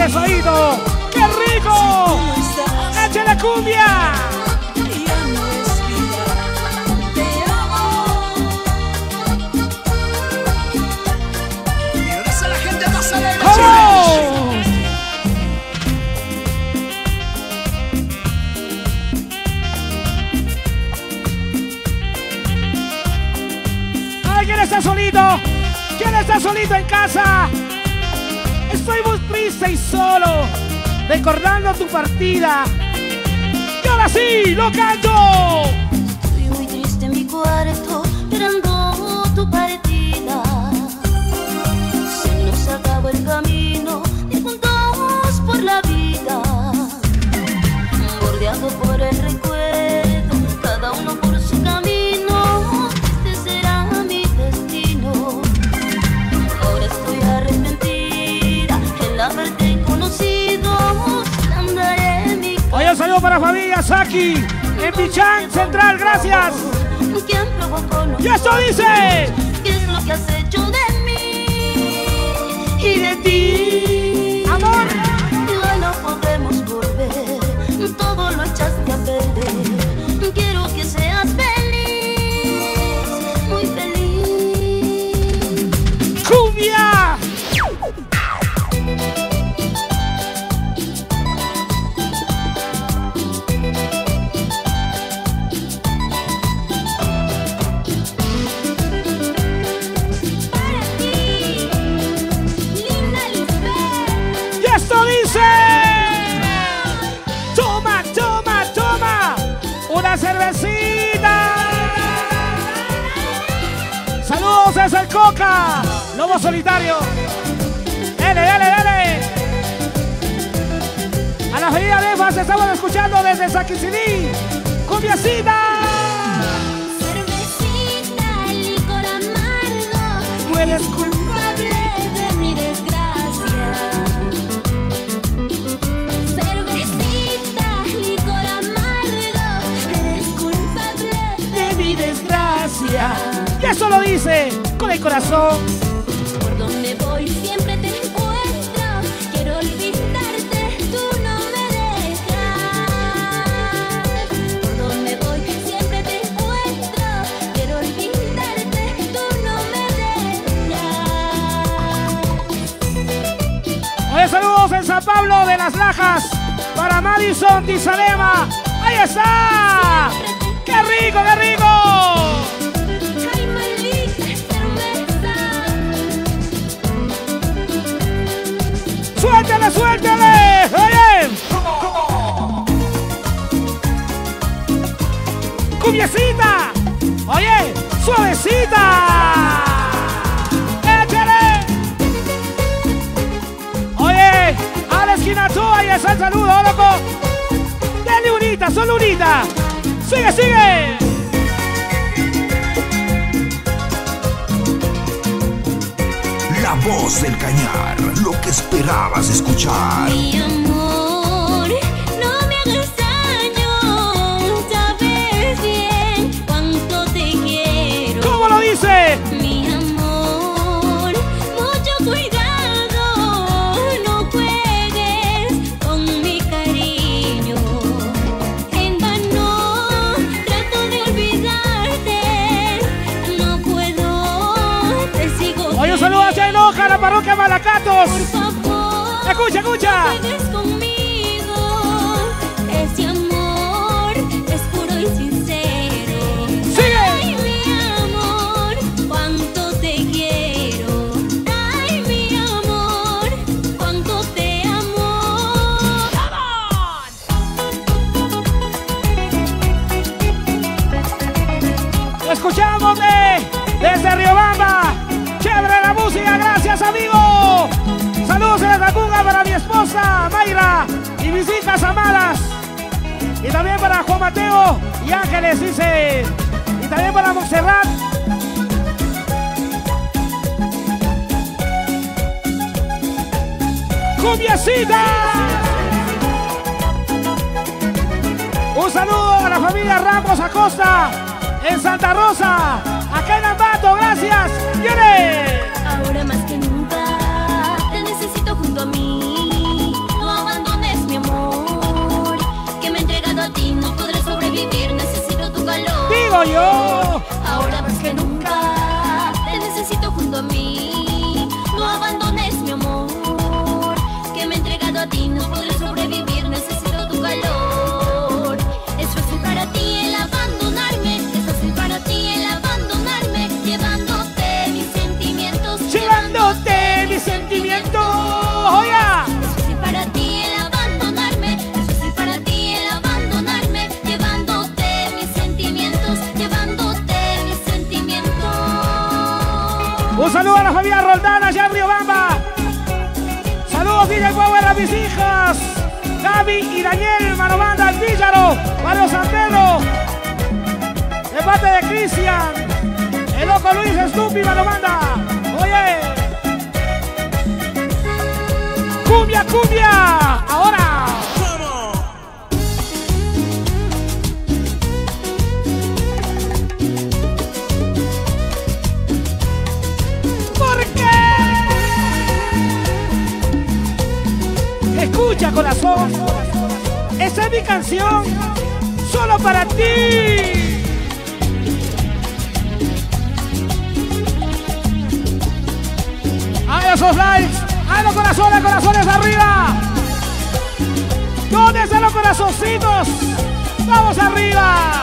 Eso, Hito. ¡Qué rico! ¡Eche la cumbia! ¿Quién está solito? ¿Quién está solito en casa? Estoy muy triste y solo, recordando tu partida. Y ahora sí, lo canto. Estoy muy triste en mi cuarto, esperando tu partida. Se nos acabó el camino, ir juntos por la vida. Bordeado por el recuerdo, cada uno por su camino. Hoy un saludo para familia Saki en Pichán Central, gracias. ¿Quién provocó? Y esto dice: ¿qué es lo que has hecho de mí y de ti? Amor, ya no podemos volver, todo lo echaste a perder. Quiero que seas feliz, muy feliz. ¡Cumbia! Toma, toma, toma una cervecita. Saludos desde el Coca, Lobo Solitario. Dale, dale, dale. A la familia Befas estamos escuchando desde Saquiciní. Cumbiacita. Cervecita, licor amargo, Tú eres culpable de mi desgracia. Y eso lo dice con el corazón. Por donde voy siempre te encuentro. Quiero olvidarte, tú no me dejas. Por donde voy siempre te encuentro. Quiero olvidarte, tú no me dejas. Oye, saludos en San Pablo de las Lajas para Madison Tizalema. ¡Ahí está! ¡Qué rico, qué rico! ¡Suéltale, suéltale! ¡Oye! ¡Cumbiecita! ¡Oye! ¡Suavecita! ¡Échale! Oye, a la esquina tú, ahí está el saludo, loco. Dale unita, solo unita. ¡Sigue, sigue! La voz del Cañar, lo que esperabas escuchar. Mi amor, no me hagas daño, sabes bien cuánto te quiero. ¿Cómo lo dice? Mi amor, mucho cuidado, no juegues con mi cariño. En vano trato de olvidarte, no puedo, te sigo. Oye, un saludo a Chaynoja, la parroquia Malacatos. Por favor, Escucha, escucha. no juegues conmigo, ese amor es puro y sincero. ¡Sigue! Ay, mi amor, cuánto te quiero. Ay, mi amor, cuánto te amo. Escuchamos desde Riobamba. Chévere la música, gracias, amigo. Saludos en la Cunga para mi esposa Mayra y mis hijas amadas. Y también para Juan Mateo y Ángeles, dice. Y también para Montserrat. ¡Cumbiacita! Un saludo a la familia Ramos Acosta en Santa Rosa, acá en Ambato, gracias. ¡Viene! Ahora más que nunca te necesito junto a mí. digo yo. Ahora más que nunca te necesito junto a mí. No abandones mi amor, que me he entregado a ti. No podré sobrevivir, necesito tu calor. Es fácil para ti el abandonarme, es fácil para ti el abandonarme, llevándote mis sentimientos, Llevándote mis sentimientos. Oye. Es fácil para ti el abandonarme, es fácil para ti el abandonarme, llevándote mis sentimientos, llevándote mis sentimientos. Un saludo a la familia Roldán allá en Riobamba. Saludos, DJ Power, a mis hijas Gaby y Daniel, mano banda, el Villaro, Mario Santero, de parte de Cristian, el loco Luis Stupi, mano banda. Oye, cumbia, cumbia, ahora. ¿Por qué? Escucha, corazón, esa es mi canción, solo para ti. ¡Ay, esos likes! ¡Ay, los corazones, corazones arriba! ¿Dónde están los corazoncitos? ¡Vamos arriba!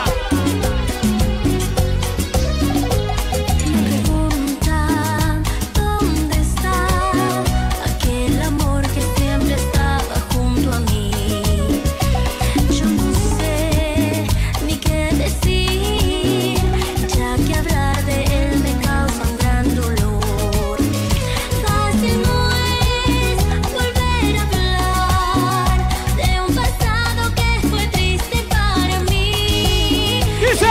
Me preguntan dónde está aquel amor que siempre estaba junto a mí. Yo no sé ni qué decir, ya que hablar de él me causa un gran dolor. Fácil no es volver a hablar de un pasado que fue triste para mí. Dice.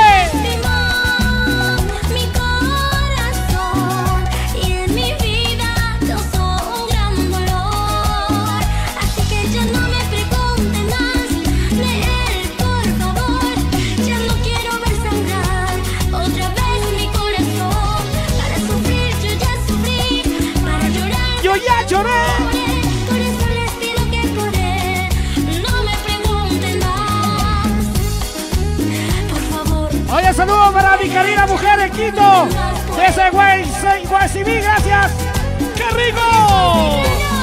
Mi corazón y en mi vida causó un gran dolor. Así que ya no me pregunten más de él, por favor. Ya no quiero ver sangrar otra vez mi corazón. Para sufrir yo ya sufrí, para llorar Yo ya lloré. por eso les pido que por él no me pregunten más. Por favor. Oye, saludos para mi querida mujer en Quito. Ese güey, Guasiví, gracias. ¡Qué rico!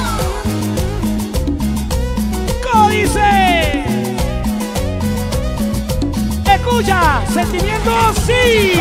¿Cómo dice? Escucha, sentimientos, sí.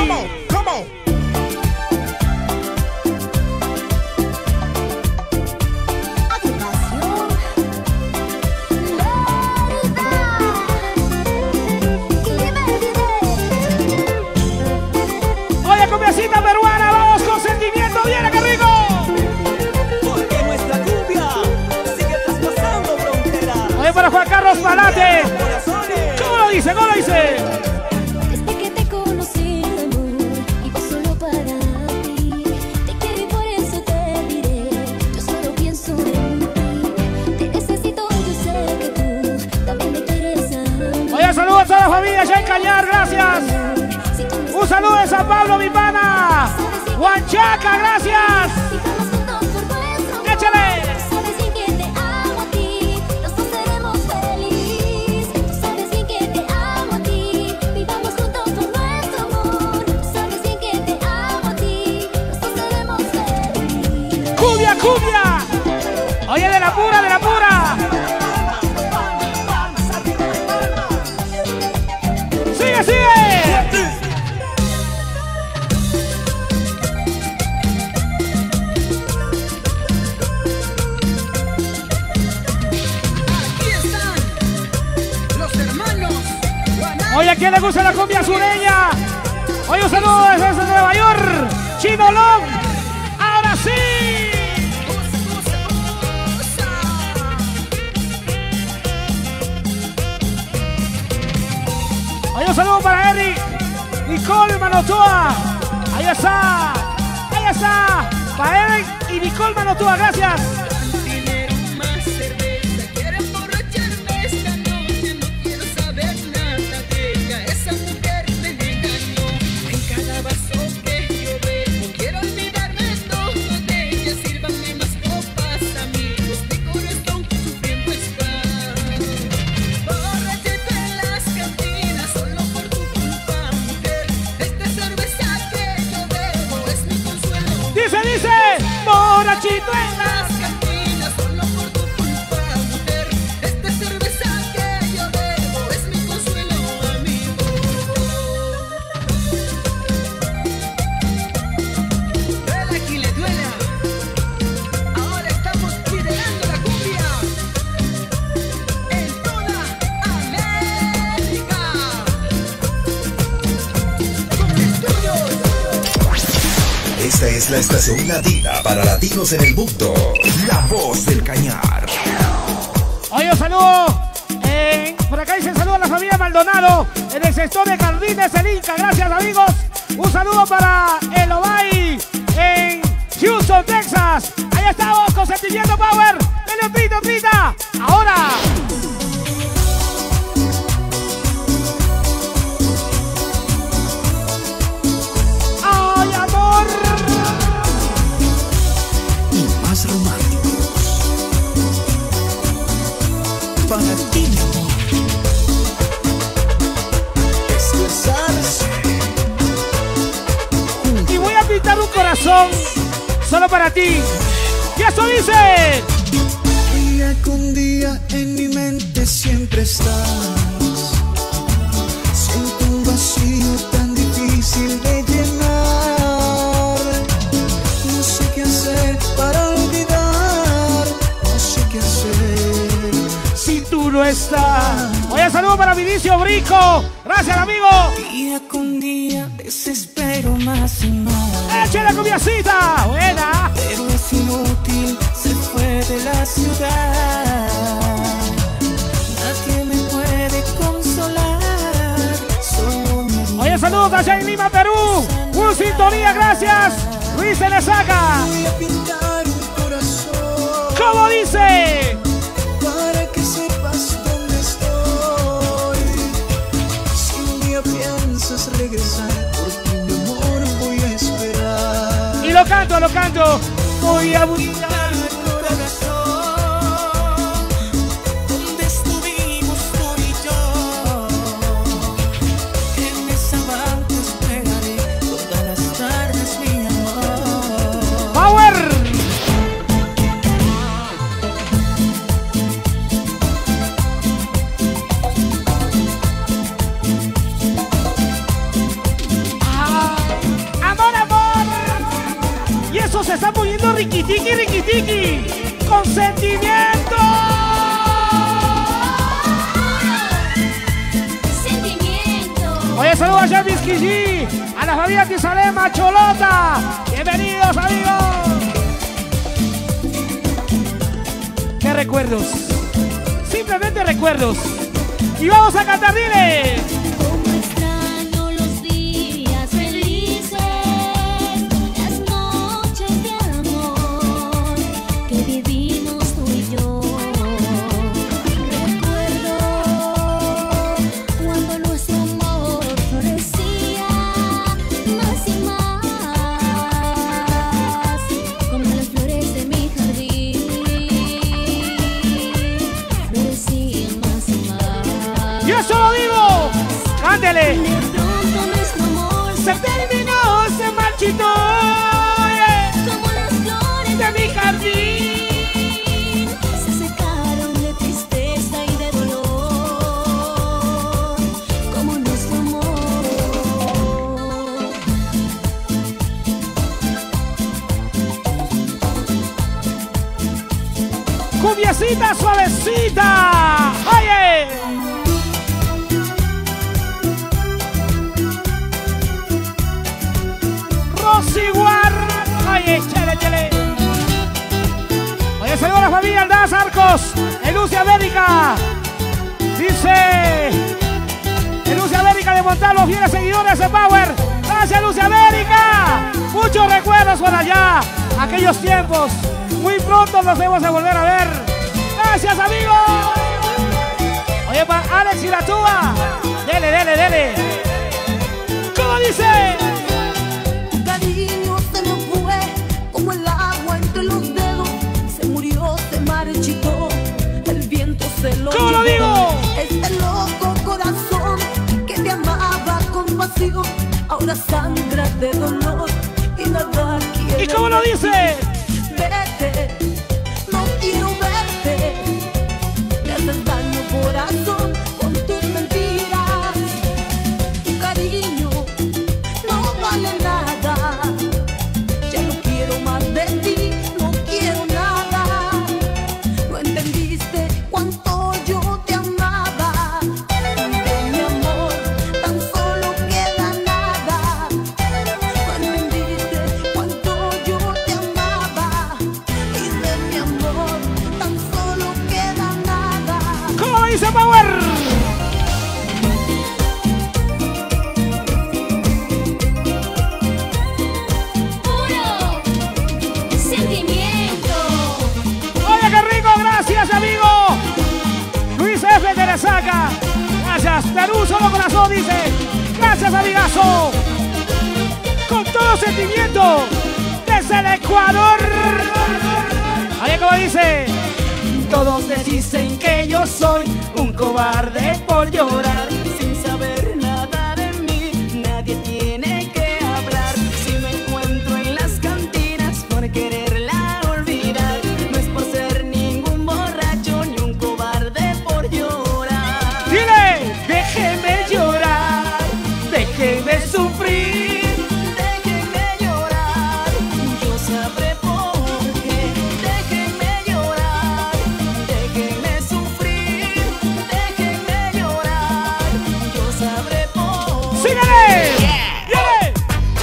Oye, cumbiacita peruana, vamos con sentimiento, viene, qué rico. Porque nuestra cumbia sigue traspasando fronteras. Oye, para Juan Carlos Palate. Corazones. ¿Cómo lo dice? ¿Cómo lo dice? Desde que te conocí, amor, vivo solo para ti. Te quiero y por eso te diré, yo solo pienso en ti. Te necesito, yo sé que tú también me quieres a mí. Oye, saludos a toda la familia ya en Cañar, gracias. Si tú me Un saludo de San Pablo, mi pana. Huanchaca, gracias. Vivamos juntos por nuestro amor. Échale. Sabes bien que te amo a ti, los dos seremos felices. Tú sabes bien que te amo a ti, vivamos juntos por nuestro amor. Sabes bien que te amo a ti, los dos seremos felices. Cumbia, cumbia. Oye, de la pura, de la pura. Sigue, sigue. Aquí están los hermanos Guanay. Oye, ¿a quién le gusta la cumbia sureña? Oye, un saludo desde Nueva York. Chino Long. Ahora sí. Oye, un saludo para Eric, Nicole Manotoa. Ahí está. Ahí está. Para Eric y Nicole Manotoa, gracias. Dinero, más cerveza, quiero emborracharme esta noche, no quiero saber nada de ella, esa mujer me engañó. En cada vaso que yo bebo, quiero olvidarme todo de ella, sírvanme más copas, amigos, mi corazón sufriendo está. Borrachito en las cantinas, solo por tu culpa, mujer, la estación latina para latinos en el mundo. La Voz del Cañar. Oye, un saludo. Por acá dicen saludo a la familia Maldonado en el sector de Jardines el Inca. Gracias, amigos. Un saludo para el Obay en Houston, Texas. Ahí estamos con Sentimiento Power. Dele un trito, trita. Ahora. ¡Ay, amor! Y más románticos. Para ti, mi amor. Esto es salsa. Y voy a pintar un corazón solo para ti. Y eso dice. Día con día en mi mente siempre estás. Siento un vacío tan difícil de llenar. No sé qué hacer para olvidar. No sé qué hacer Si tú no estás. Oye, saludo para Vinicio Brico. Gracias, amigo. día con día desespero más y más. ¡Eche la cumbiacita! Buena. Pero es inútil, se fue de la ciudad. Nadie me puede consolar. Solo me Oye, saludos allá en Lima, Perú. Un sintonía, gracias. Luis se le saca. voy a pintar un corazón ¿Cómo dice? para que sepas dónde estoy. Si un día piensas regresar, por ti, mi amor, voy a esperar. Y lo canto, lo canto. Voy a buscar. Donde estuvimos tú y yo, en esa banca esperaré todas las tardes, mi amor. ¡Power! ¡Amor, amor! Y eso se está poniendo riquitiqui, riquitiqui. ¡Con sentimiento! Sentimiento. Oye, saludos a Jarvis G, a la familia Tizalema, Cholota. Bienvenidos, amigos. ¡Qué recuerdos! Simplemente recuerdos. Y vamos a cantar, dile. Como extraño los días felices, las noches de amor que vivimos tú y yo. Recuerdo cuando nuestro amor florecía más y más, como las flores de mi jardín, florecían más y más. Yo solo digo, cántele. De pronto nuestro amor Se terminó, se marchitó, como las flores de mi jardín. se secaron de tristeza y de dolor, como nuestro amor. Cumbiacita suavecita. Oye. Rosy Guarra. Oye, chele, chele. Oye, saludos a la familia Aldaz Arcos. En Lucia América. Dice. En Lucia América de montar los fieles seguidores de Power. Gracias, Lucia América. Muchos recuerdos por allá. Aquellos tiempos. Muy pronto nos vamos a volver a ver. Gracias, amigos. Oye, para Alex y la Túa. Dele, dele, dele. ¿Cómo dice? Tu cariño se me fue como el agua entre los dedos. Se murió, se marchitó, el viento se lo ¿Cómo lo llevó. digo? Este loco corazón que te amaba con pasión, ahora sangra de dolor y nada quiere. ¿Y cómo lo dice? Vete, no quiero verte. Me haces daño, corazón, con tus mentiras. Tu cariño no vale nada. Ya no quiero más de ti, no quiero nada. No entendiste cuánto yo te amaba. De mi amor tan solo queda nada. No entendiste cuánto yo dice Power? Puro sentimiento. Oye, qué rico, gracias, amigo. Luis F. de la Saca. Gracias, de un solo corazón, dice. Gracias, amigazo. Con todo sentimiento, desde el Ecuador. Oye, como dice. Todos me dicen que yo soy un cobarde por llorar. Sin saber nada de mí, nadie tiene que hablar. Si me encuentro en las cantinas por quererla olvidar, no es por ser ningún borracho ni un cobarde por llorar. Dile, Déjeme llorar, déjeme sufrir, déjeme llorar, yo sabré por qué. Déjeme llorar, déjeme sufrir, déjeme llorar, yo sabré por qué. síguele. ¡Viene!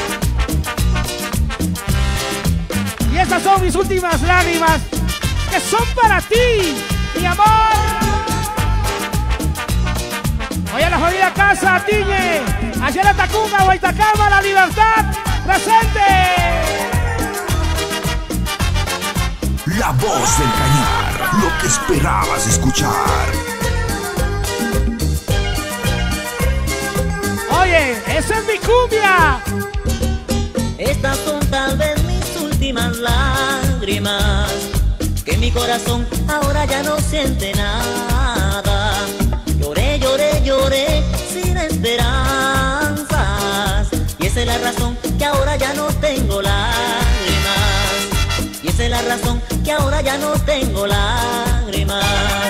Y estas son mis últimas lágrimas, que son para ti, mi amor. Oye, la jodida casa, Tiñe. Allá en la Tacunga, Guaitacama, La Libertad, presente. La voz del cañar, lo que esperabas escuchar. Oye, esa es mi cumbia. Estas son tal vez mis últimas lágrimas, que mi corazón ahora ya no siente nada. Lloré, lloré, lloré sin esperanzas, y esa es la razón que ahora ya no tengo lágrimas. Y esa es la razón que ahora ya no tengo lágrimas.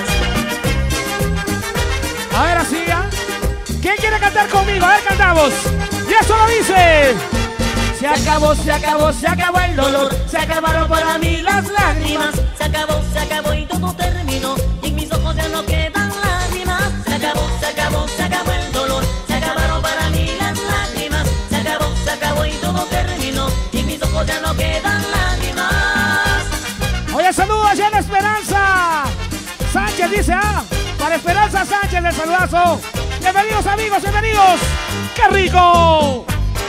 A ver, así ya. ¿Quién quiere cantar conmigo? A ver, cantamos. Y eso lo dice. Se acabó, se acabó, se acabó el dolor, se acabaron para mí las lágrimas. Se acabó y todo terminó, y en mis ojos ya no quedan lágrimas. Se acabó el dolor, se acabaron para mí las lágrimas. Se acabó y todo terminó, y en mis ojos ya no quedan lágrimas. Oye, saludos allá en Esperanza Sánchez, dice, para Esperanza Sánchez el saludazo. Bienvenidos, amigos, bienvenidos. ¡Qué rico!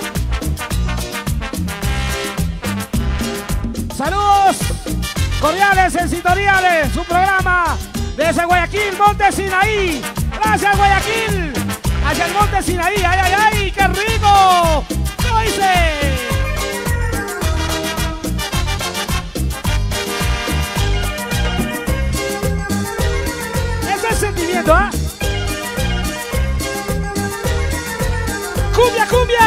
Saludos cordiales en sintonía de su programa desde Guayaquil, Monte Sinaí. Gracias, Guayaquil. Hacia el Monte Sinaí. ¡Ay, ay, ay! ¡Qué rico! ¿Cómo dice? Ese es el sentimiento, ¿ah? ¡Cumbia, cumbia!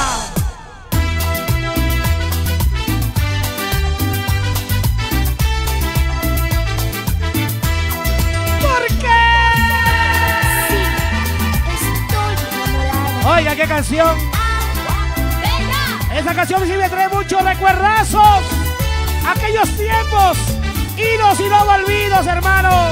Oiga, qué canción. Esta canción sí me trae muchos recuerdazos. Aquellos tiempos idos y no olvidos, hermano.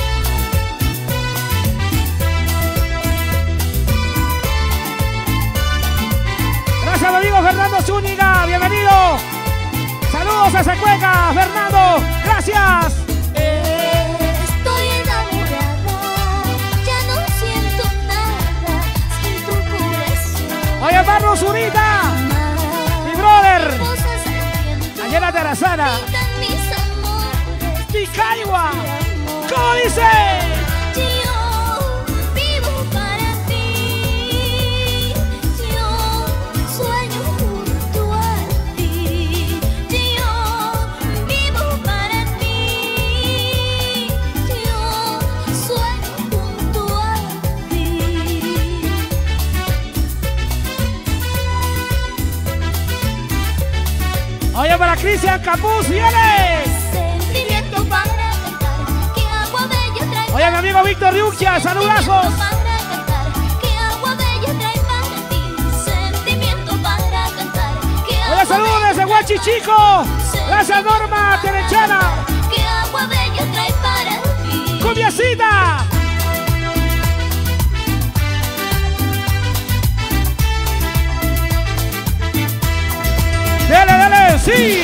Gracias, mi amigo Fernando Zúñiga. Bienvenido. Saludos desde Cuenca, Fernando. Gracias. Estoy enamorada, ya no siento nada sin tu corazón. Oye, Barro Zurita, mi brother. Cosas al viento, Allá en la Terrazana. pintan mis amores. Picagua. ¿Cómo dice? Yo vivo para ti, yo sueño junto a ti, yo vivo para ti, yo sueño junto a ti. Oye, para Cristian Capuz, viene. Sentimiento para cantar, que agua bella trae. Oye, mi amigo Víctor Riuccia, saludazos. Para cantar, que agua bella trae para ti. Sentimiento para cantar, que agua Oye, saludos desde Huachichico. Gracias, Norma Terechana. que agua bella trae para ti. ¡Cumbiacita! Dale, dale, sí.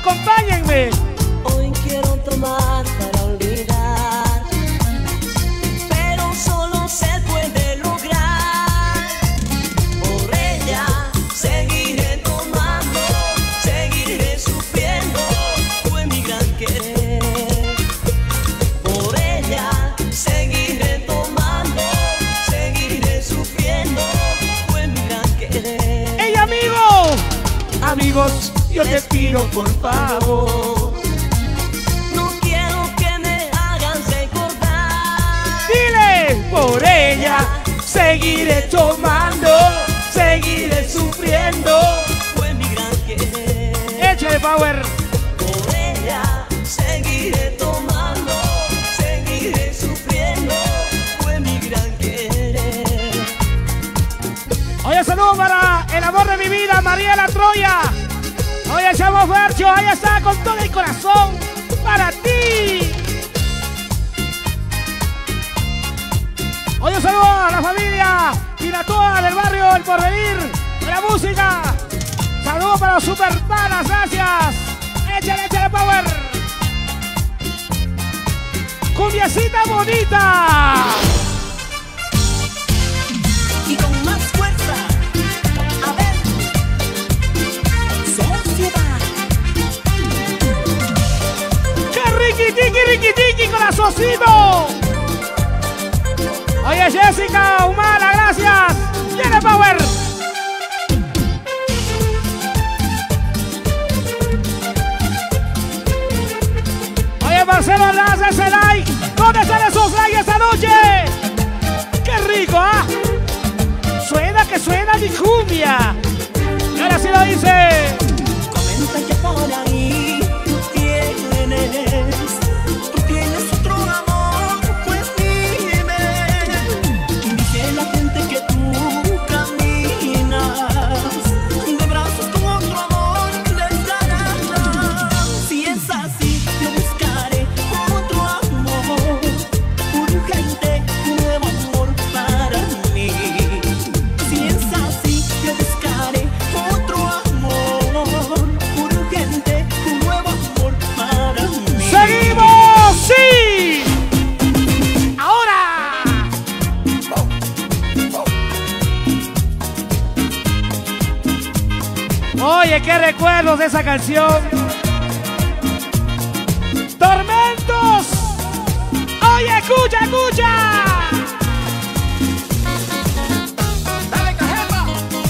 acompáñenme. Hoy quiero tomar para olvidar, pero solo se puede lograr. Por ella seguiré tomando, seguiré sufriendo, fue mi gran querer. Por ella seguiré tomando, seguiré sufriendo, fue mi gran querer. ¡Ey, amigo! Amigos, yo te pido por favor, No quiero que me hagan recordar. ¡Dile! por ella seguiré tomando, seguiré sufriendo. Fue mi gran querer. ¡Échale, Power! Por ella seguiré tomando, seguiré sufriendo, fue mi gran querer. Oye, saludos para el amor de mi vida, Mariela Troya. Oye, chavo Fercho, ahí está con todo el corazón para ti. Oye, saludos a la familia Piratoa del barrio El Porvenir de la música. Saludos para los super panas, gracias. Échale, échale, Power. Cumbiacita bonita. Y con más fuerza, a ver, sociedad. ¡Qué riqui, corazoncito! Oye, Jessica Humana, gracias. ¡Tiene Power! Oye, Marcelo, haz ese like. ¿Dónde están esos likes esta noche? ¡Qué rico, ah! Suena que suena mi cumbia. Y ahora sí lo dice. Comenta que por ahí tú tienes otro amor, pues dime. Dice la gente que tú caminas de brazos con otro amor les darás. Si es así, yo buscaré otro amor, urgente, un nuevo amor para mí. Si es así, yo buscaré otro amor, urgente, un nuevo amor para mí. ¡Seguimos! ¡Sí! ¡Ahora! Oye, qué recuerdos de esa canción. ¡Tormentos! Oye, escucha, escucha. Dale, cajeta.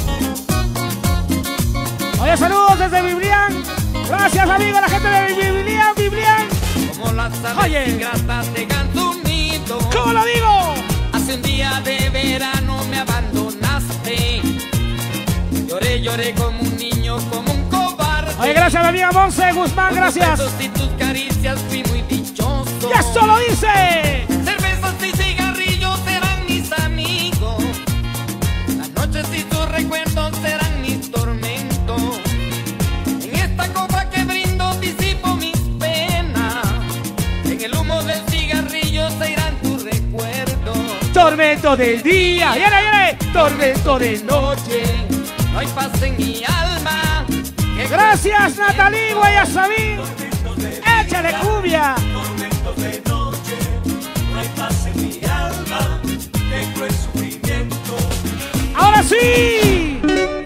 Oye, saludos desde Biblián. Gracias, amigo, a la gente de Biblián. Como las Oye. aves ingratas dejan tu nido. ¿Cómo lo digo? Hace un día de verano me abandonaste. Lloré, lloré como un niño, como un cobarde. Oye, gracias, mi amiga Monse Guzmán, Con tus gracias. besos y tus caricias fui muy dichoso. ¡Ya solo dice! Cervezas y cigarrillos serán mis amigos. Las noches y tus recuerdos serán mis tormentos. En esta copa que brindo disipo mis penas. En el humo del cigarrillo se irán tus recuerdos. Tormento del día. ¡Viene! Tormento de noche. No hay paz en mi alma. Que Gracias, Natalie Guayasamín. Échale cumbia. Ahora sí.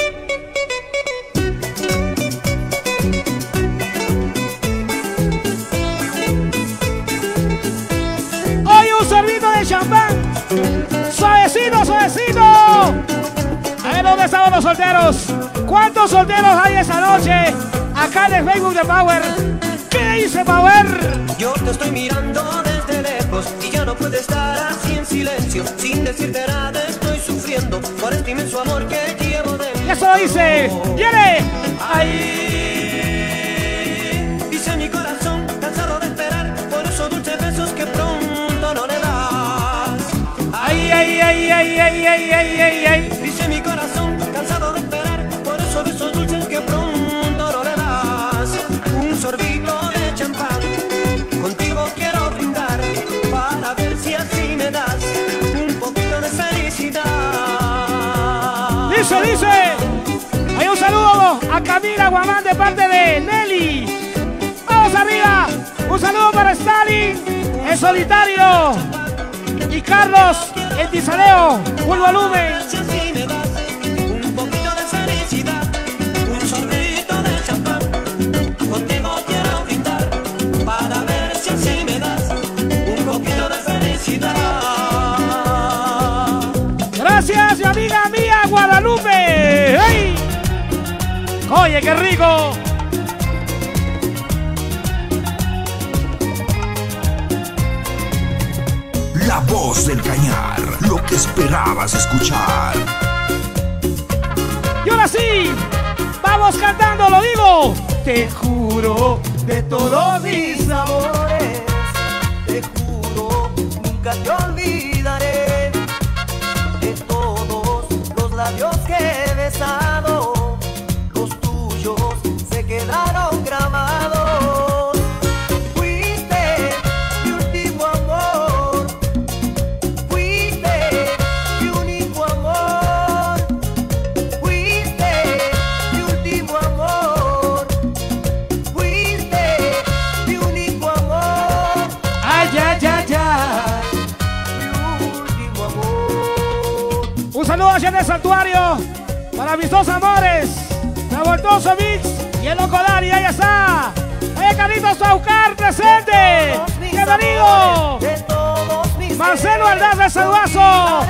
Hoy un sorbito de champán. Suavecito, suavecito. A ver, ¿dónde estaban los solteros? ¿Cuántos solteros hay esta noche? Acá en el Facebook de Power. ¿Qué dice Power? Yo te estoy mirando desde lejos y ya no puedo estar así en silencio. Sin decirte nada estoy sufriendo por este inmenso amor que llevo dentro. Y eso lo dice. ¡Viene! Ahí dice mi corazón, cansado de esperar por esos dulces besos que pronto no le das. ¡Ay, ay, ay, ay, ay, ay, ay, ay, ay! Dice mi corazón, cansado de esperar por esos besos dulces que pronto no le das. Un sorbito de champán, contigo quiero brindar para ver si así me das un poquito de felicidad. Dice. Hay un saludo a Camila Guamán de parte de Nelly. para Stalin, el solitario. Y Carlos, el Tizaleo, full volumen. Si me das un poquito de felicidad, un sorbito de champán, contigo quiero brindar para ver si así me das un poquito de felicidad. Gracias, mi amiga mía, Guadalupe. ¡Hey! Oye, qué rico. La voz del cañar, lo que esperabas escuchar. Y ahora sí, vamos cantando, lo digo. Te juro de todos mis amores, te juro nunca te olvidaré. De todos los labios que he besado, los tuyos se quedaron grabados. Fuiste mi último amor, fuiste mi único amor, fuiste mi último amor, fuiste mi único amor. Ay, ay, ay, ay. Mi último amor. Un saludo hacia el santuario para mis dos amores, Revoltoso Mix y el Loco Dari, ahí está. Carlitos Saucar presente. Bienvenido. Marcelo Aldaz de Saludazo.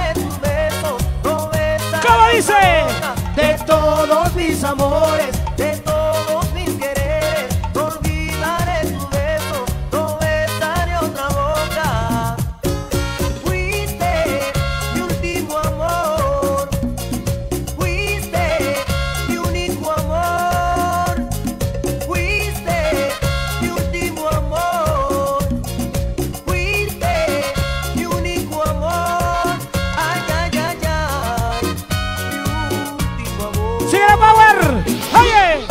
¿Cómo dice? De todos mis amores, de todos mis quereres, no olvidaré tu beso, no besaré otra boca. Fuiste mi último amor, fuiste mi único amor, fuiste mi último amor, fuiste mi único amor. Ay, ay, ay, ay, mi último amor. ¡Sigue la power! ¡Oye!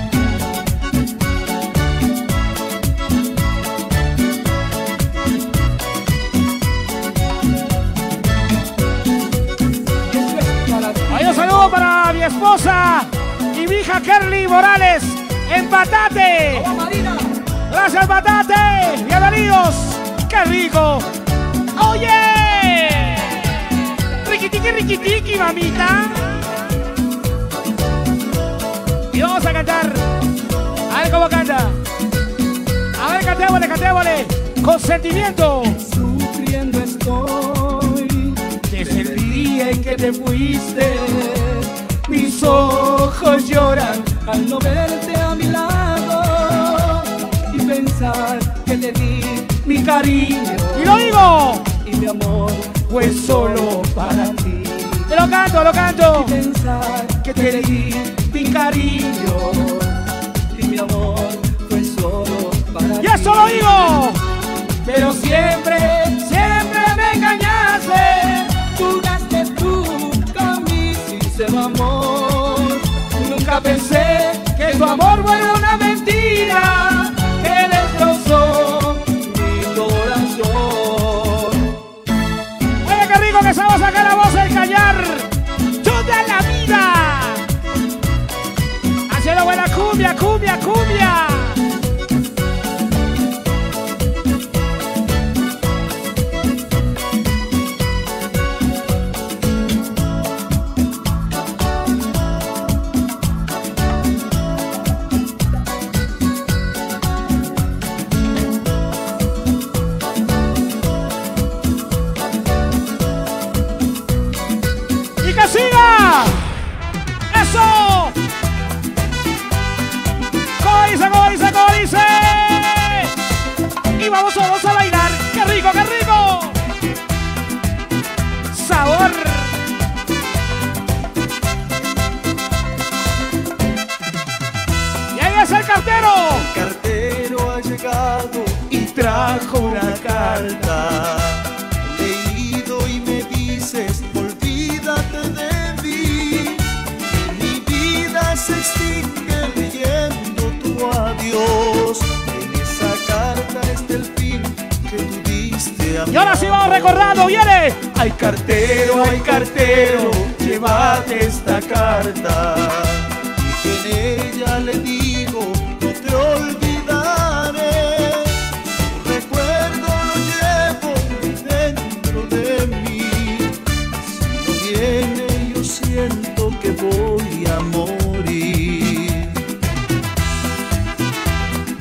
Hay un saludo para mi esposa y mi hija Kerly Morales en Patate. Gracias, Patate. Bienvenidos. ¡Qué rico! ¡Oye! Riquitiqui, riquitiqui, mamita. Y vamos a cantar. A ver cómo canta. A ver, cantémosle, cantémosle. Con sentimiento. Sufriendo estoy desde el día en que te fuiste. Mis ojos lloran al no verte a mi lado y pensar que te di mi cariño Y lo digo. y mi amor fue solo para ti. Te lo canto, lo canto. Y pensar que te di mi cariño y mi amor fue solo para ti. Y eso lo digo. Pero siempre, siempre me engañaste. Jugaste tú con mi sincero amor. Nunca pensé que tu amor fuera una mentira que destrozó mi corazón. Oye, qué rico que estamos acá, la voz del cañar. Toda la vida. Haciendo buena cumbia, cumbia, cumbia. ¡Y que siga! ¡Eso! ¿Cómo dice, cómo dice, cómo dice? Y vamos todos a bailar. ¡Qué rico, qué rico! ¡Sabor! Y ahí es el cartero. El cartero ha llegado y trajo una carta. Leído y me dices, olvídate de mí. Mi vida se extingue leyendo tu adiós. En esa carta está el fin que tú diste a mí. Y ahora sí vamos recordando, viene. Ay cartero, llévate esta carta. Y que en ella le digo, no te olvidaré.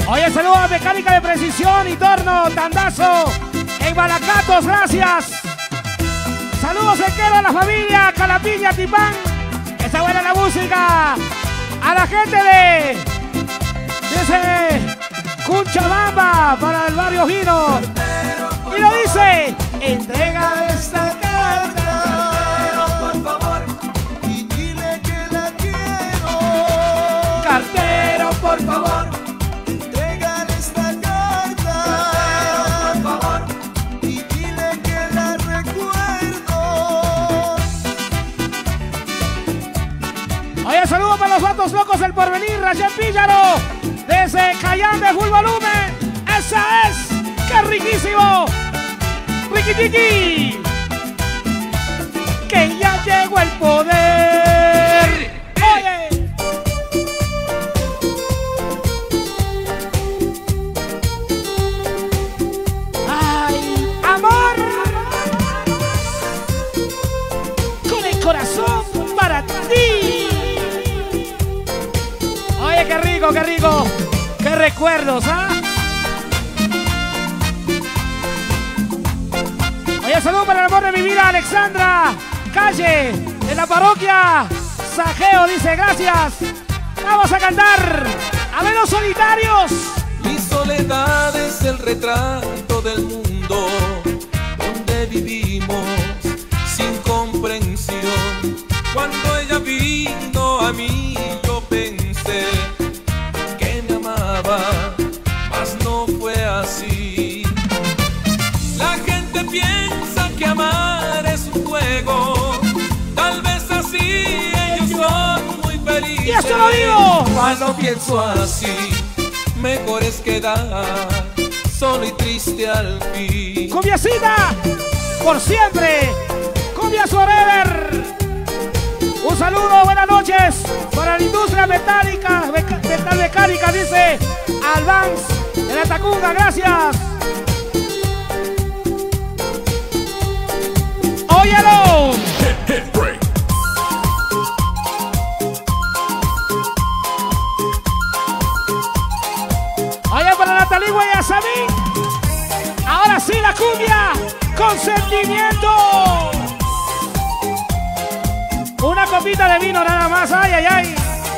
Oye, saludos a Mecánica de Precisión y Torno, Tandazo, en Balacatos, gracias. Saludos en quedo a la familia, Calapiña, Tipán. Está buena la música. A la gente de Cunchabamba, para el barrio Vino. Y lo dice, entrega esta carta, por favor, y dile que la quiero. cartero, por favor. Entrégale esta carta, por favor, y dile que la recuerdo. Oye, saludos para los vatos locos del porvenir, Rayén Píllaro, desde Cayán de Full Volumen. ¡Esa es! ¡Qué riquísimo! ¡Riqui Tiki! ¡Que ya llegó el poder! ¡Oye! ¡Ay, amor! Con el corazón para ti. Oye, qué rico, qué rico. Qué recuerdos, ¿ah? Oye, saludo para el amor de mi vida, Alexandra Calle, de la parroquia Sajeo, dice, gracias. Vamos a cantar. A ver los solitarios. Mi soledad es el retrato del mundo donde vivimos sin comprensión. Cuando ella vino a mí yo pensé que me amaba, mas no fue así. La gente piensa que amar es un juego, tal vez así ellos son muy felices. ¡Y esto lo digo! Cuando pienso así, mejor es quedar solo y triste al fin. Cumbiacita, por siempre. Cumbias forever. Un saludo, buenas noches para la industria metálica, metal mecánica, dice Albans de la Tacunga, gracias. Óyelo. Oye, para Natalí Guayasamín. Ahora sí la cumbia con sentimiento. Una copita de vino nada más, ay, ay, ay.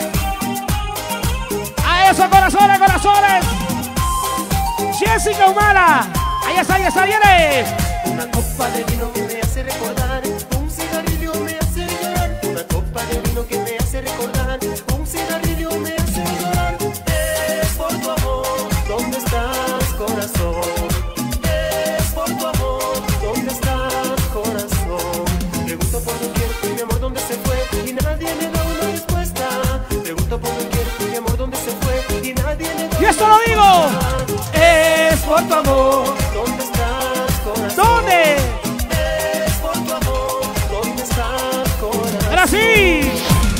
A eso, corazones, corazones. Jessica Humana. Ahí está, viene. Una copa de vino que me hace recordar, un cigarrillo me hace llorar. Una copa de vino que me hace recordar, un cigarrillo me hace llorar. Es por tu amor, ¿dónde estás, corazón? Es por tu amor, ¿dónde estás, corazón? Pregunto por doquier, mi amor, ¿dónde se fue? Y nadie me da una respuesta. Pregunto por doquier, mi amor, ¿dónde se fue? Y nadie me da. Y esto lo digo. Es por tu amor. ¿Dónde estás, corazón? ¿Dónde? Es por tu amor, ¿dónde estás, corazón? Ahora sí.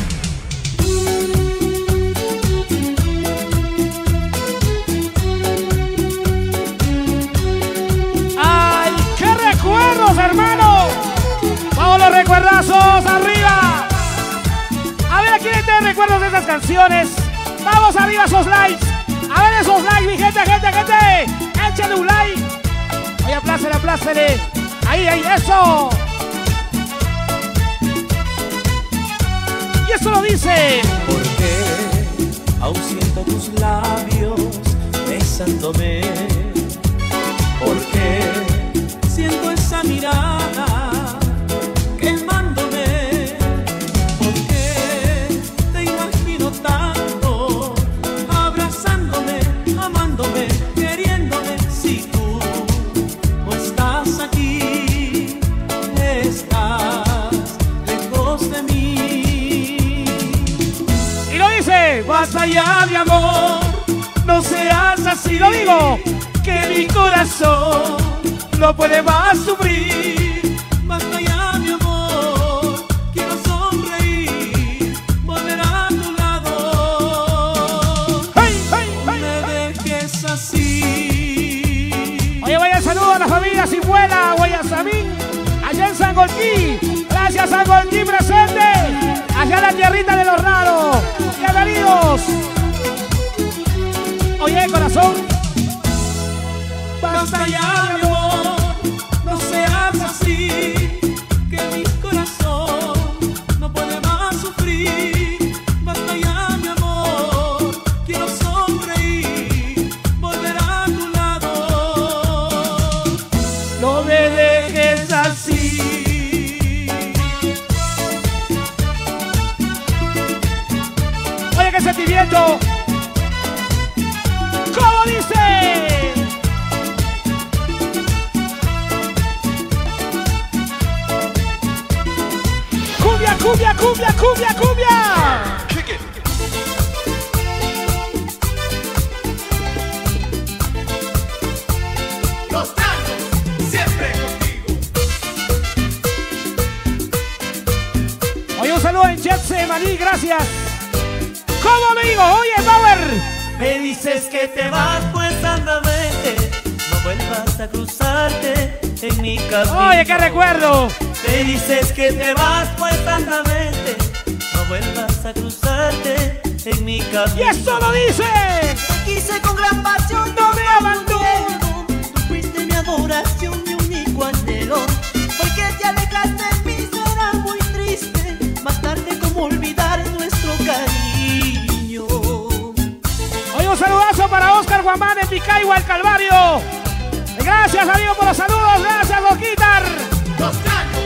¡Ay, qué recuerdos, hermano! ¡Vamos los recuerdazos arriba! A ver, ¿a quién te recuerdos de esas canciones? ¡Vamos arriba esos likes! A ver esos likes, mi gente, gente. Échale un like. Oye, aplácele. Ahí, eso. Y eso lo dice. Porque aún siento tus labios besándome. Porque siento esa mirada quemándome. Porque te imagino tanto abrazándome, amándome, queriéndome. Si tú no estás aquí, estás lejos de mí. Y lo dice. Basta ya, mi amor, no seas así. Lo digo. Que mi corazón no puede más sufrir. Basta ya, mi amor, quiero sonreír, volver a tu lado. ¡Hey! No me dejes así. Oye, vaya saludo a la familia Cibuela, Guayasamín, allá en Sangolquí. Gracias, Sangolquí presente. Allá en la tierrita de los raros. Bienvenidos. Oye, corazón. Basta ya, mi amor, no seas así, que mi corazón no puede más sufrir. Basta ya, mi amor, quiero sonreír, volver a tu lado. No me dejes así. Oye, qué sentimiento. ¿Cómo dice? Cumbia, cumbia, cumbia, cumbia, cumbia. Los tangos, siempre contigo. Oye, un saludo en Jetsi, Maní, gracias. ¿Cómo me digo? Oye, Power. Me dices que te vas, pues anda, vete. No vuelvas a cruzarte en mi camino. Oye, qué recuerdo. Me dices que te vas, pues anda, vete. No vuelvas a cruzarte en mi camino. Y esto lo dice. Te quise con gran pasión, No me abandono. tú fuiste mi adoración, mi único anhelo. Porque te alejaste de mí, será muy triste. Más tarde, ¿cómo olvidar nuestro cariño? Oye, un saludazo para Oscar Guamán en Picaiwa, el Calvario. Gracias, amigo, por los saludos. Gracias, Osquitar. Los tangos.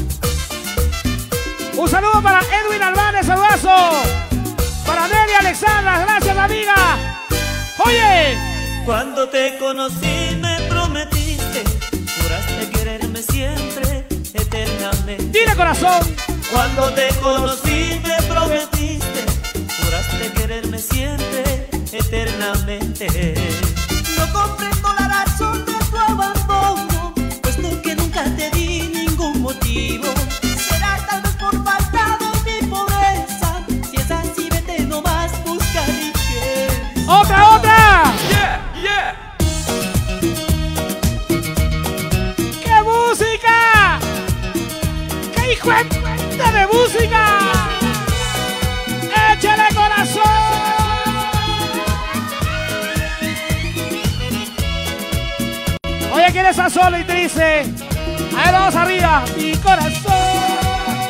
Un saludo para Edwin Albanes, saludazo. Para Nelly Alexandra, gracias, amiga. Oye. Cuando te conocí me prometiste, juraste quererme siempre, eternamente. Dile, corazón. Cuando te conocí me prometiste, juraste quererme siempre, eternamente. No comprendo la razón de tu abandono, puesto que nunca te di ningún motivo. Será tal vez por falta de mi pobreza, si es así vete nomás, busca riqueza. Otra, otra. Yeah, yeah. ¡Qué música! ¡Qué hijo de música! ¡Échale, corazón! Oye, ¿quién está solo y triste? A ver, vamos arriba. Mi corazón.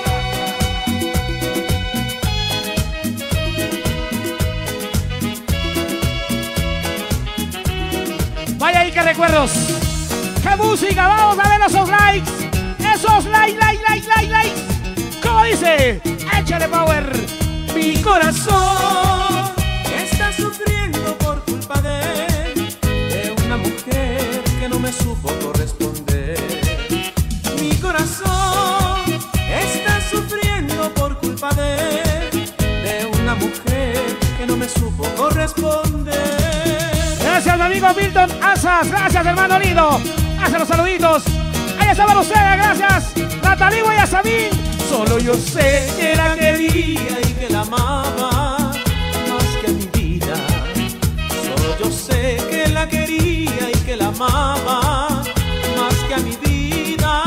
Vaya ahí, qué recuerdos. ¡Qué música! Vamos a ver esos likes. Esos likes. ¿Cómo dice? Échale, Power. Mi corazón Está sufriendo por culpa de una mujer que no me supo corresponder. Mi corazón está sufriendo por culpa de una mujer que no me supo corresponder. Gracias, mi amigo Milton Asas. Gracias, hermano lindo. Hace los saluditos. Ahí estaban ustedes, gracias. Natalí Guayasamín. Solo yo sé que la quería y que la amaba más que a mi vida. Solo yo sé que la quería y que la amaba más que a mi vida.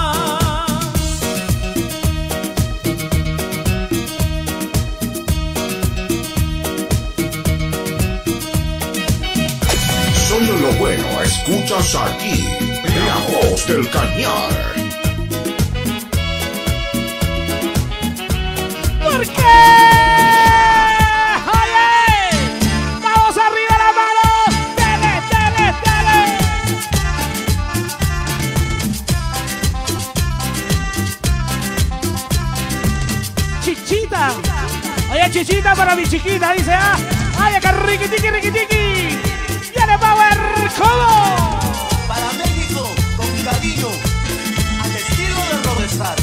Solo lo bueno escuchas aquí, La Voz del Cañar. ¿Por qué? ¡Oye! ¡Vamos arriba la mano! ¡Dele, dele, dele! ¡Chichita! Oye, chichita para mi chiquita, dice, ah. ¡Ay, acá riquitiqui, riquitiqui! ¡Viene Power! ¿Cómo? Para México, con cariño, al estilo de Robestar.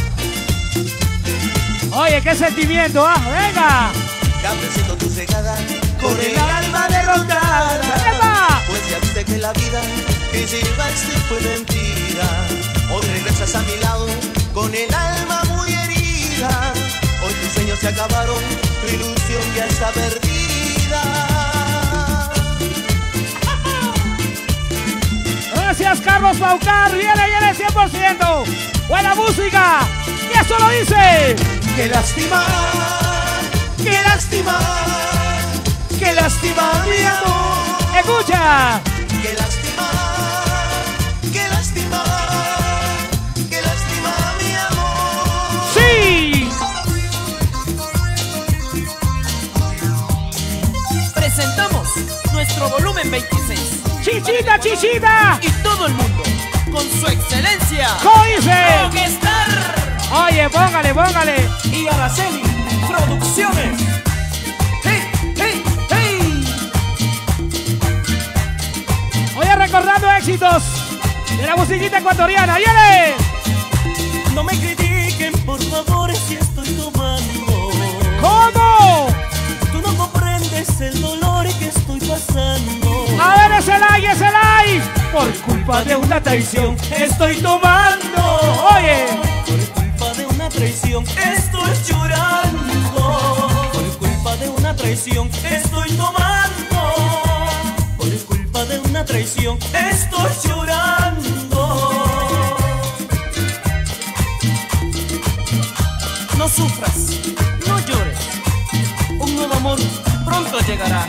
Oye, qué sentimiento, ah. ¡Venga! Ya presento tu cegada, con el alma derrotada. ¡Epa! Pues ya viste que la vida que llevaste fue mentira. Hoy regresas a mi lado, con el alma muy herida. Hoy tus sueños se acabaron, tu ilusión ya está perdida. Gracias, Carlos Paucar. Viene 100%. Buena música. Y eso lo dice. Qué lástima, qué lástima, qué lástima mi amor. lástima. Qué lástima, qué lástima, qué lástima, mi amor. ¡Sí! Presentamos nuestro volumen 26. ¡Chichita, chichita! Y todo el mundo, con su excelencia, ¿Cómo dice? Rockstar Oye, póngale, póngale. y Araceli Producciones. ¡Hey, hey, hey! Oye, recordando éxitos de la musiquita ecuatoriana. ¡Viene! No me critiquen, por favor, si estoy tomando. ¿Cómo? Tú no comprendes el dolor que estoy pasando. A ver, ese like, ese like. Por culpa de una traición estoy tomando. Oye. Por culpa de una traición estoy llorando. Por culpa de una traición estoy tomando. Por culpa de una traición estoy llorando. No sufras, no llores. Un nuevo amor pronto llegará.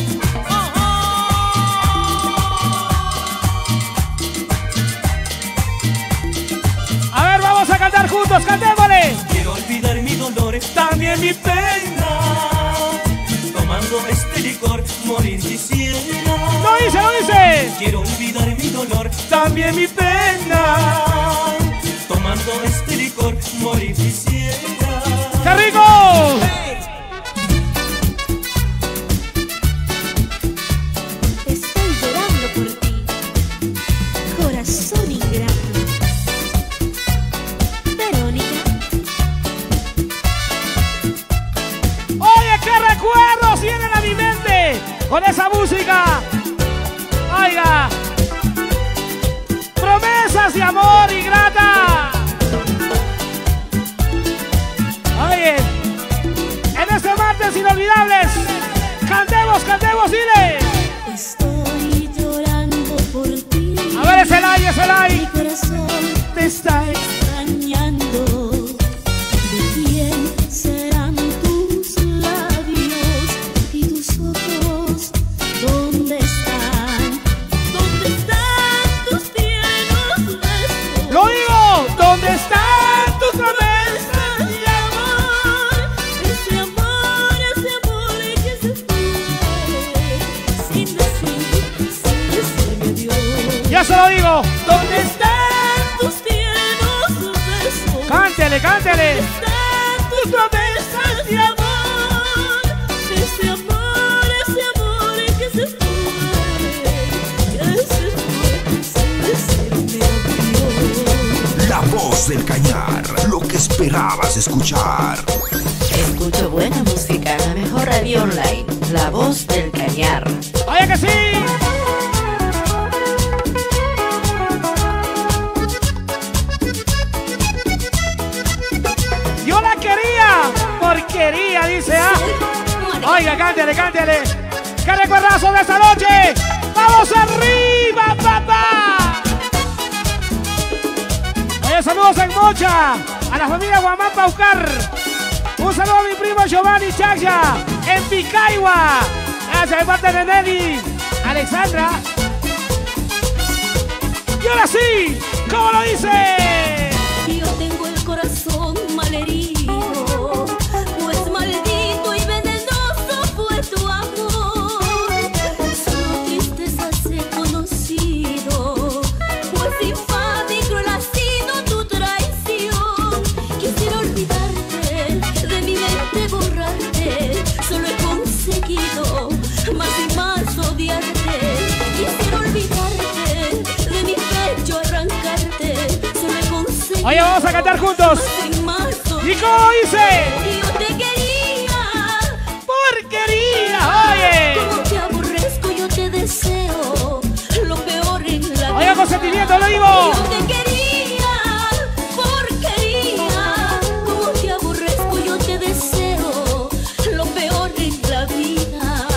A ver, vamos a cantar juntos, cantémosle. Quiero olvidar mi dolor, también mi pena. Tomando este licor, morir quisiera. Lo dice, lo dice. Quiero olvidar mi dolor, también mi pena. Tomando este licor, morir quisiera. ¡Qué rico! Estoy llorando por ti, corazón ingrato. Verónica. Oye, qué recuerdos vienen a mi mente con esa música. Oiga, promesas de amor ingrata. Oye, en este martes inolvidables, cantemos, cantemos, dile. Estoy llorando por ti. A ver ese like, ese Mi like. corazón te está extrañando. ¿De quién serán tus labios y tus ojos? ¿Dónde están? ¿Dónde están tus tiernos besos? Lo digo, ¿dónde están tus promesas de amor, ese amor que se fue sin decirme adiós. Ya se lo digo. ¿Dónde están tus tiernos besos? Cántele, cántele. ¿Dónde están tus promesas de amor? Ese amor que se fue sin decirme adiós. La voz del Cañar, lo que esperabas escuchar. Escucho buena música en la mejor radio online, La Voz del Cañar. Oye que sí. Yo la quería, porquería, dice. Oiga, cántele, cántele. ¡Qué recuerdazo de esta noche! ¡Vamos arriba, papá! Oye, saludos en Mocha, a la familia Guamán Paucar. Un saludo a mi primo Giovanni Chacha, en Picayua. Gracias de parte de Nelly, Alexandra. Y ahora sí, ¿cómo lo dice? Yo tengo el corazón malherido, pues maldito y venenoso fue tu amor. Solo tristezas he conocido, pues infame y cruel ha sido tu traición. Quisiera olvidarte, de mi mente borrarte, solo he conseguido más y más odiarte. Quisiera olvidarte, de mi pecho arrancarte, solo he conseguido. Oye, vamos a cantar juntos. ¿Y cómo dice? Yo te quería, porquería, oye. como te aborrezco, yo te deseo lo peor en la vida. Oye, con sentimiento lo digo. Yo te quería, porquería, como te aborrezco, yo te deseo lo peor en la vida.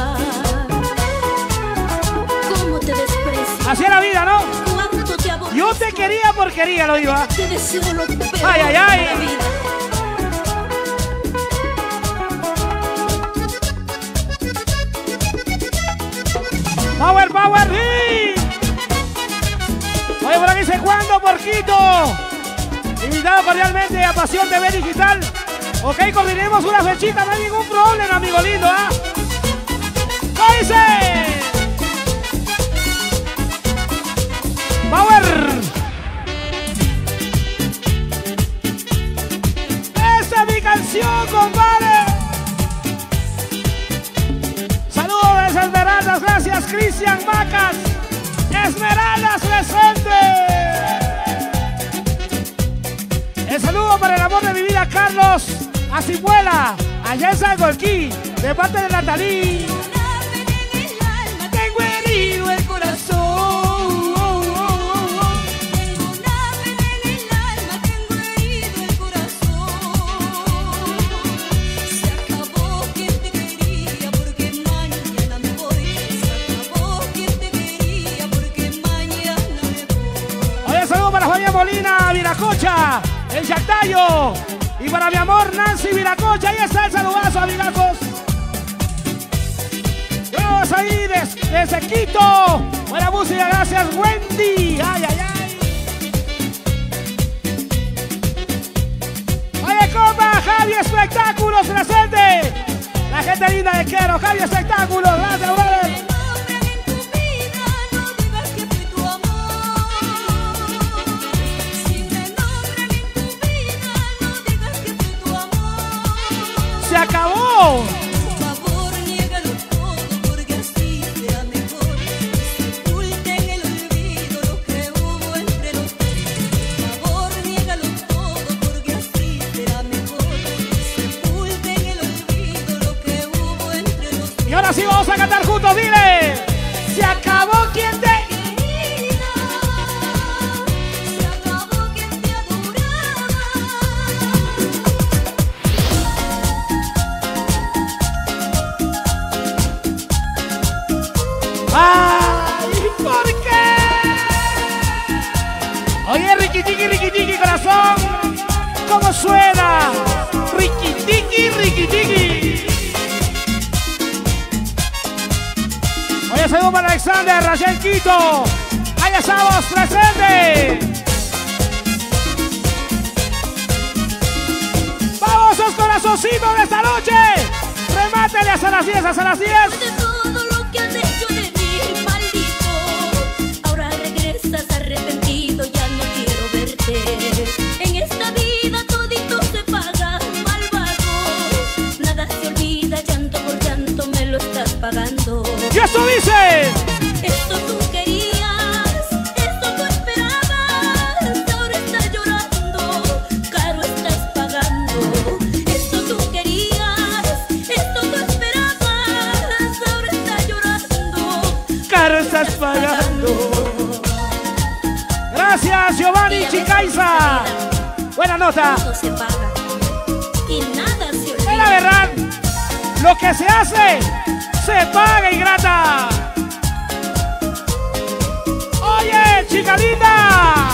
Cómo te desprecio. Así es la vida, ¿no? Cuánto te aborrezco. Yo te quería, porquería, lo digo. Te deseo lo peor Ay, ay, ay. en la vida. Power, power, sí. Oye, por aquí dice ¿cuándo, Porquito? Invitado cordialmente a Pasión TV Digital. Ok, coordinemos una fechita, no hay ningún problema, amigo lindo, ¿ah? ¿Cómo dice? Power. Esta es mi canción, compadre. Saludos desde Esmeraldas, gracias Cristian Macas. Esmeraldas presente. El saludo para el amor de mi vida, Carlos Acibuela, allá en Sagolquí, de parte de Natalí. Tengo herido el corazón. Molina, Viracocha, el Yactayo. Y para mi amor, Nancy Viracocha. Ahí está el saludazo, amigazos. Vamos ahí desde Quito. Buena música, gracias, Wendy. Ay, ay, ay. Oye, compa, Javi Espectáculos presente. La gente linda de Quero, Javi Espectáculos. Gracias, brother. ¡Se acabó! Por favor, niégalo todo porque así será mejor. Sepulta en el olvido lo que hubo entre los dos. Por favor, niégalo todo porque así será mejor. Sepulta en el olvido lo que hubo entre los dos. Y ahora sí vamos a cantar juntos, dile. Se acabó quien te... ¡Ay! ¿Por qué? Oye, riquitiqui, corazón. ¿Cómo suena? Riquitiqui. Oye, saludos para Alexander, Rachel Quito. Ahí estamos, presente. Vamos, los corazoncitos de esta noche. Remátele hasta las 10, hasta las 10. De todo lo que has hecho de mí, maldito. Ahora regresas arrepentido, ya no quiero verte. En esta vida todito se paga, malvado. Nada se olvida, llanto por llanto me lo estás pagando. Y esto dice. Esto tú querías, esto tú esperabas. Ahora estás llorando, caro estás pagando. Esto tú querías, esto tú esperabas. Ahora estás llorando, Caro estás pagando. Gracias, Giovanni Chicaiza. Buena nota. todo se paga y nada se olvida. Es la verdad. Lo que se hace, se paga, ingrata. Oye, chica linda.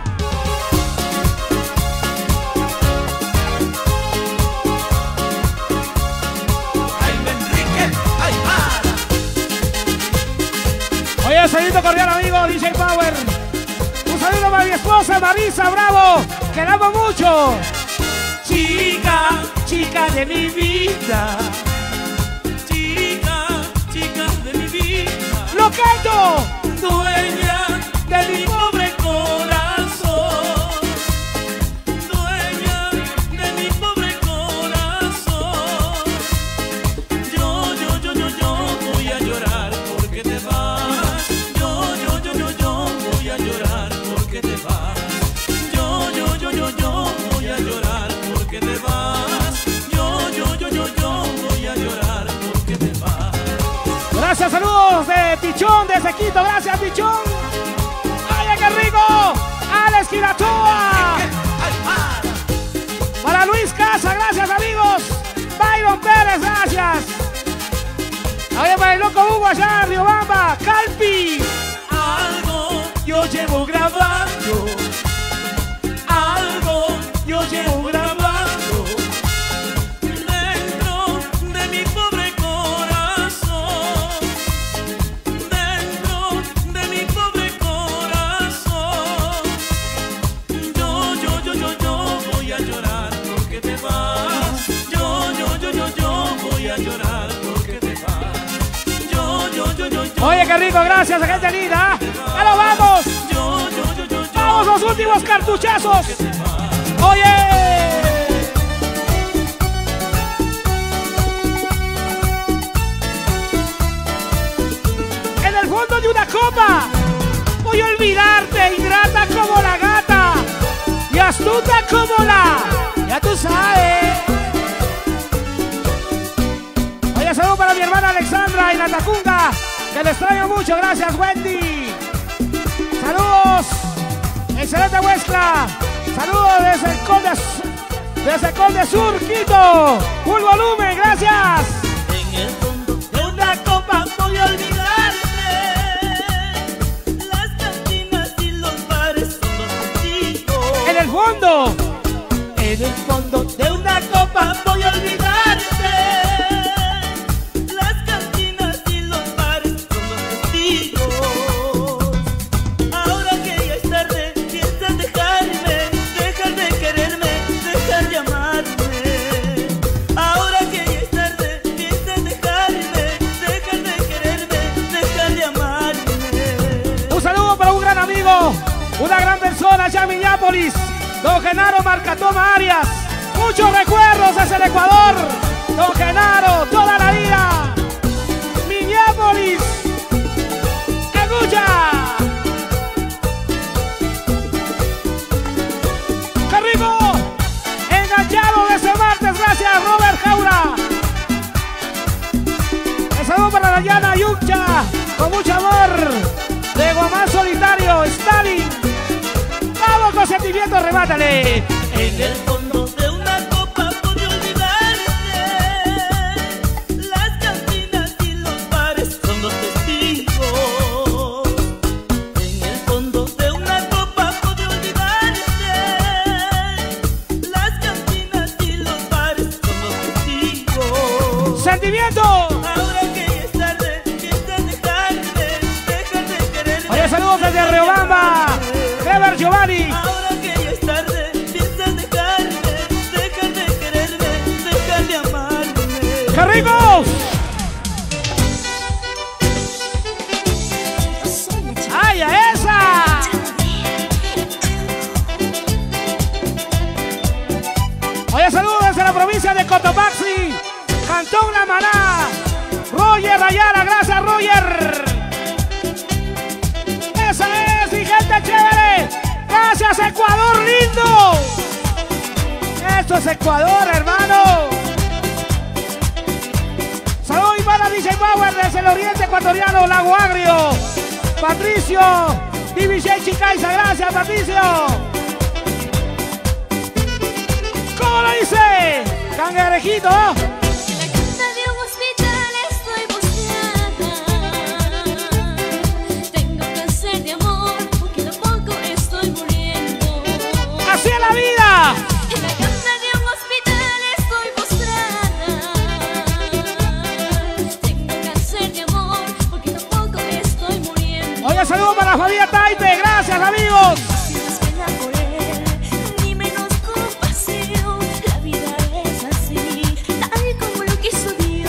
Oye, saludo cordial, amigo DJ Power. Un saludo para mi esposa Marisa Bravo, que la amo mucho. Chica de mi vida. Chica de mi vida, ¡Lo canto! dueña de mi pobre corazón, dueña de mi pobre corazón. Yo voy a llorar porque te vas. Yo voy a llorar porque te vas. Yo voy a llorar porque te vas. Yo voy a llorar porque te vas. Gracias, saludos de Pichón, desde Quito. Gracias, Pichón. ¡Ay, qué rico! Alex Giratoa. Para Luis Casa, gracias, amigos. Byron Pérez, gracias. Oye, para el loco Hugo allá, Riobamba. Calpi. Algo yo llevo grabando, algo yo llevo grabando dentro de mi pobre corazón, dentro Oye, qué rico, gracias, gente linda. ¡Ya nos vamos! ¡Vamos, los últimos cartuchazos! ¡Oye! En el fondo de una copa voy a olvidarte, ingrata como la gata y astuta como la... Ya tú sabes. Oye, saludo para mi hermana Alexandra en la Tacunga, que le extraño mucho. Gracias, Wendy. Saludos. Excelente muestra. Saludos desde el Conde Sur, Quito. Full volumen, gracias. En el fondo de una copa voy a olvidarte. Las cantinas y los bares son los testigos. En el fondo. En el fondo de una copa voy a olvidarte. Las cantinas y los bares son los testigos. Ahora que ya es tarde, piensas dejarme, dejar de quererme, dejar de amarme. Ahora que ya es tarde, piensas dejarme, dejar de quererme, dejar de amarme. Un saludo para un gran amigo, una gran persona allá en Minneapolis, don Genaro Marcatoma Arias. Muchos recuerdos desde el Ecuador. Don Genaro, toda la vida. Minneapolis. Escucha. ¡Qué rico! Enganchado desde martes, gracias Robert Jaura. Un saludo para Dayana Yucha, con mucho amor. De Guamán Solitario, Stalin. Vamos con sentimiento, remátale. En el fondo de una copa pude olvidarte. Las cantinas y los bares son los testigos. En el fondo de una copa pude olvidarte. Las cantinas y los bares son los testigos. Sentimiento. Ahora que ya es tarde, piensas dejarme, dejar de quererme. Oye, saludos desde Riobamba. Ever Giovanni. Ahora que ya es tarde, piensas dejarme, dejar de quererme, dejar de amarme. ¡Qué ricos! ¡Ay, a esa! Oye, saludos desde la provincia de Cotopaxi, Cantón La Maná. Roger Ayala, gracias Roger. Esa es, mi gente chévere. Gracias, Ecuador lindo. Esto es Ecuador, hermano. Saludos y para DJ Power desde el oriente ecuatoriano, Lago Agrio. Patricio, DJ Chicaiza, gracias Patricio. ¿Cómo lo dice? Cangrejito. En la cama de un hospital estoy postrada. Tengo cáncer de amor porque tampoco estoy muriendo. Así es la vida. En la cama de un hospital estoy postrada. Tengo cáncer de amor porque tampoco estoy muriendo. Oye, saludos para la familia Taipe, gracias amigos. Si no es pena por él, ni menos compasión. La vida es así, tal como lo quiso Dios.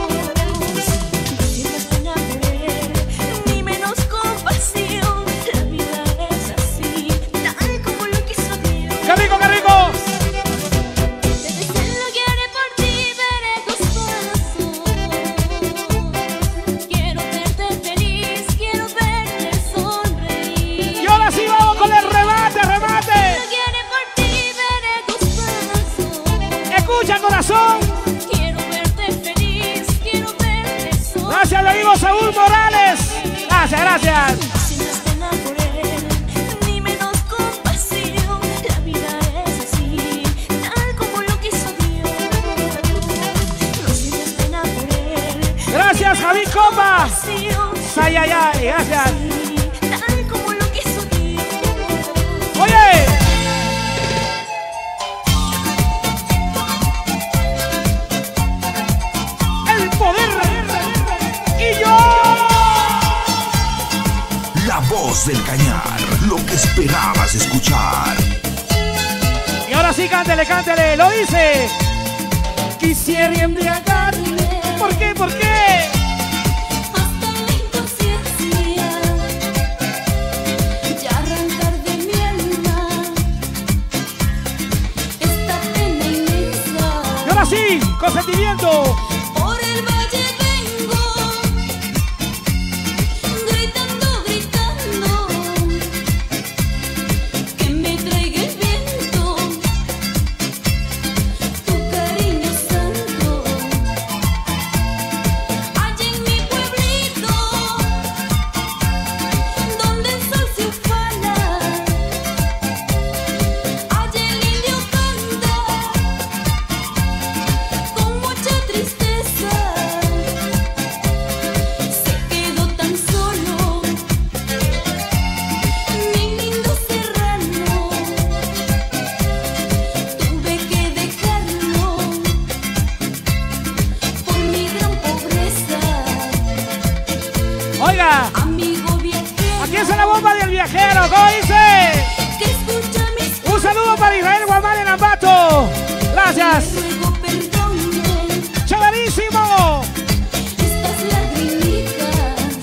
Si no es pena por él, ni menos compasión. La vida es así, tal como lo quiso Dios. ¡Qué rico, qué rico! Desde lo que haré por ti, veré tus pasos. Quiero verte feliz, quiero verte sonreír. Y ahora sí vamos con el remate, remate. Lo que haré por ti, veré tus pasos. Escucha, corazón. Quiero verte feliz, quiero verte sonreír. Gracias, le digo Saúl Morales. Gracias, gracias. Si no es pena por él, ni menos compasión. La vida es así, tal como lo quiso Dios. No sientas pena por él. Gracias, Javi Copa. Ay, ay, ay, gracias. Tal como lo quiso Dios. Oye. El poder. Y yo. La voz del cañar, lo que esperabas escuchar. Y ahora sí, cántele, cántele. Lo dice. Quisiera embriagarme. ¿Por qué? ¿Por qué? Hasta la imposición. con sentimiento. Por el valle vengo, gritando, gritando, que me traiga el viento, tu cariño santo. Allí en mi pueblito, donde el sol se ufana, allí el indio canta con mucha tristeza. Se quedó tan solo mi lindo serrano. Tuve que dejarlo por mi gran pobreza. Oiga, Amigo viajero, aquí está la bomba del viajero. ¿Cómo dice? que escucha mis Un saludo para Israel Guamán en Ambato. Gracias. ruego, perdone Chéverísimo. estas lagrimitas.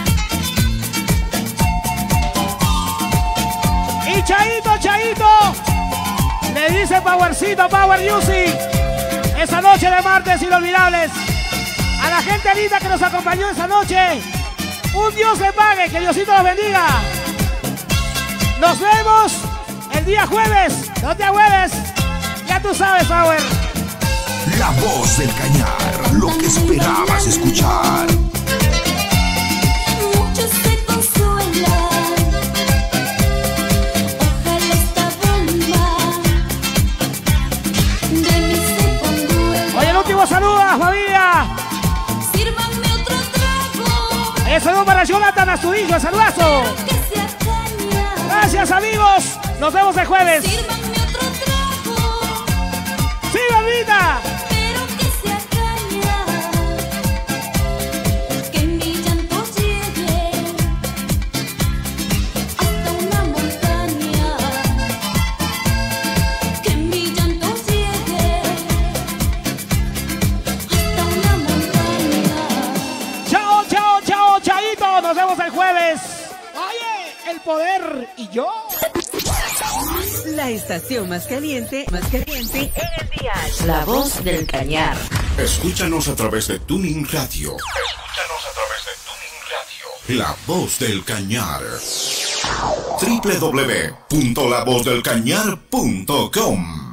Y Chaito, Chaito. Le dice Powercito, Power Music. Esa noche de martes inolvidables. A la gente linda que nos acompañó esa noche. Un Dios le pague, que Diosito los bendiga. Nos vemos el día jueves. No te agüeves. Ya tú sabes, Power. La voz del cañar, lo que esperabas escuchar. Muchos se consuelan. Ojalá esta bomba de mi se conduela. Oye, el último saludo a la familia. Sírvanme otro trago, El saludo para Jonathan, a su hijo. El saludazo. que sea caña. Gracias, amigos. Nos vemos el jueves. Sírvanme otro trago, ¡Sí, bebida! pero que sea caña. Que mi llanto llegue hasta una montaña. Que mi llanto llegue hasta una montaña. Chao, chao, chao, chaito. Nos vemos el jueves. Oye, el poder y yo. La estación más caliente en el día. La voz del cañar. Escúchanos a través de Tuning Radio. La voz del cañar. www.lavozdelcañar.com